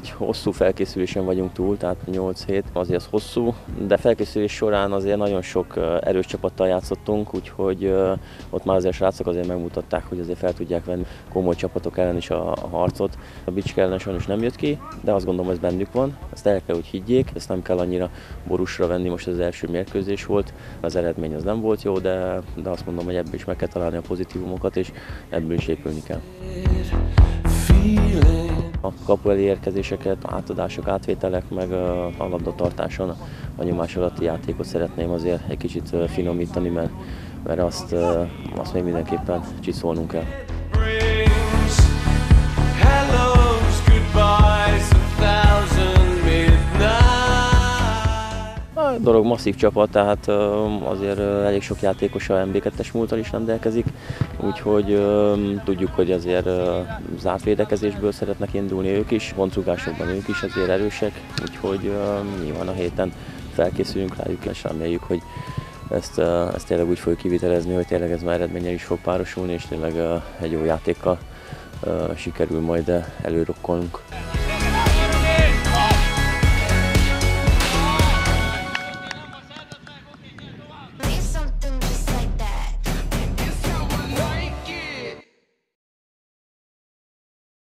egy hosszú felkészülésen vagyunk túl, tehát 8 hét, azért az hosszú, de felkészülés során azért nagyon sok erős csapattal játszottunk, úgyhogy ott már azért a srácok azért megmutatták, hogy azért fel tudják venni komoly csapatok ellen is a harcot. A Bicske ellen sajnos nem jött ki, de azt gondolom, ez bennük van, ezt el kell, hogy higgyék, ezt nem kell annyira borúsra venni, most az első mérkőzés volt, az eredmény az nem volt jó, de azt mondom, hogy ebből is meg kell találni a pozitívumokat, és ebből is épülni kell. A kapu elé érkezéseket, átadások, átvételek, meg a labdatartáson a nyomás alatti játékot szeretném azért egy kicsit finomítani, mert azt még mindenképpen csiszolnunk kell. A Dorog masszív csapat, tehát azért elég sok játékos a MB2-es múlttal is rendelkezik, úgyhogy tudjuk, hogy azért zárt védekezésből szeretnek indulni ők is, pontrugásokban ők is azért erősek, úgyhogy nyilván a héten felkészülünk rájuk, és reméljük, hogy ezt tényleg úgy fogjuk kivitelezni, hogy tényleg ez már eredménnyel is fog párosulni, és tényleg egy jó játékkal sikerül majd előrokkolnunk.